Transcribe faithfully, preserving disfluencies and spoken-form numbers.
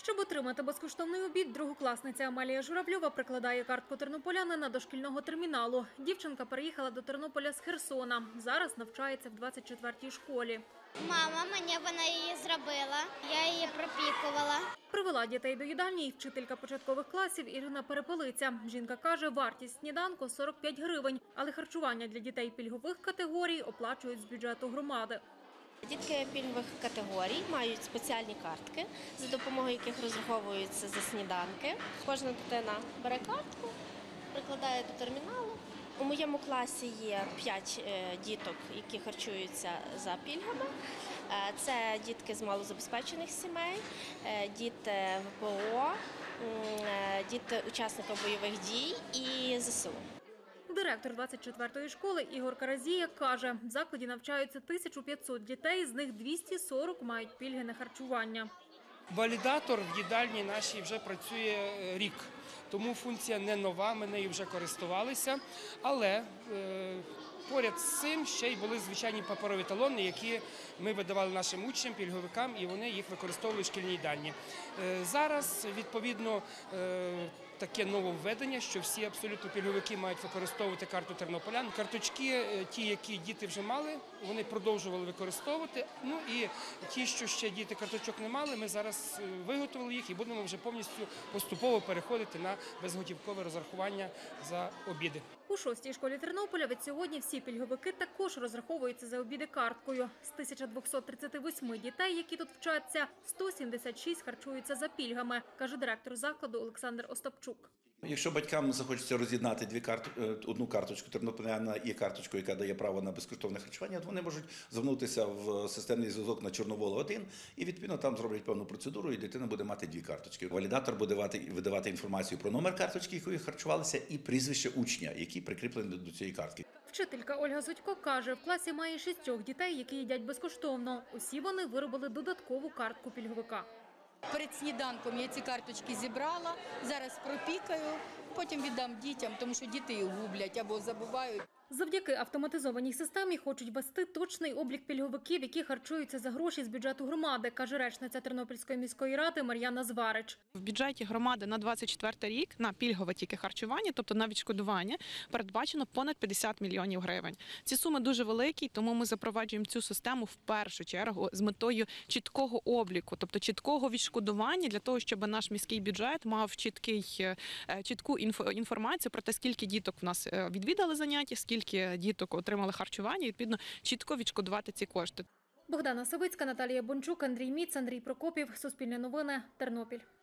Щоб отримати безкоштовний обід, другокласниця Амелія Журавльова прикладає картку тернополянина до шкільного терміналу. Дівчинка переїхала до Тернополя з Херсона. Зараз навчається в двадцять четвертій школі. Мама мені вона її зробила, я її пропікувала. Привела дітей до їдальні і вчителька початкових класів Ірина Перепелиця. Жінка каже, вартість сніданку – сорок п'ять гривень, але харчування для дітей пільгових категорій оплачують з бюджету громади. Дітки пільгових категорій мають спеціальні картки, за допомогою яких розраховуються за сніданки. Кожна дитина бере картку, прикладає до терміналу. У моєму класі є п'ять діток, які харчуються за пільгами. Це дітки з малозабезпечених сімей, діти ВПО, діти учасників бойових дій і ЗСУ. Директор двадцять четвертої школи Ігор Каразія каже, в закладі навчаються тисяча п'ятсот дітей, з них двісті сорок мають пільги на харчування. Валідатор в їдальні нашій вже працює рік, тому функція не нова, ми нею вже користувалися, але е, поряд з цим ще й були звичайні паперові талони, які ми видавали нашим учням, пільговикам, і вони їх використовували в шкільній їдальні. Е, зараз, відповідно, е, таке нововведення, що всі абсолютно пільговики мають використовувати карту тернополян. Карточки, ті, які діти вже мали, вони продовжували використовувати. Ну і ті, що ще діти карточок не мали, ми зараз виготовили їх і будемо вже повністю поступово переходити на безготівкове розрахування за обіди. У шостій школі Тернополя від сьогодні всі пільговики також розраховуються за обіди карткою. З тисяча двохсот тридцяти восьми дітей, які тут вчаться, сто сімдесят шість харчуються за пільгами, каже директор закладу Олександр Остапчук. Якщо батькам захочеться роз'єднати дві карт, одну карточку тернополяна і карточку, яка дає право на безкоштовне харчування, то вони можуть звернутися в системний зв'язок на Чорновола один і відповідно там зроблять певну процедуру, і дитина буде мати дві карточки. Валідатор буде видавати інформацію про номер карточки, якою харчувалися, і прізвище учня, який прикріплений до цієї картки. Вчителька Ольга Зудько каже, в класі має шістьох дітей, які їдять безкоштовно. Усі вони виробили додаткову картку пільговика. Перед сніданком я ці карточки зібрала, зараз пропікаю, потім віддам дітям, тому що діти їх гублять або забувають. Завдяки автоматизованій системі хочуть вести точний облік пільговиків, які харчуються за гроші з бюджету громади, каже речниця Тернопільської міської ради Мар'яна Зварич. В бюджеті громади на двадцять четвертий рік на пільгове тільки харчування, тобто на відшкодування, передбачено понад п'ятдесят мільйонів гривень. Ці суми дуже великі, тому ми запроваджуємо цю систему в першу чергу з метою чіткого обліку, тобто чіткого відшкодування для того, щоб наш міський бюджет мав чіткий, чітку інформацію про те, скільки діток в нас відвідали заняття, скільки Скільки діток отримали харчування, і, відповідно, чітко відшкодувати ці кошти. Богдана Савицька, Наталія Бончук, Андрій Міц, Андрій Прокопів. Суспільне новини. Тернопіль.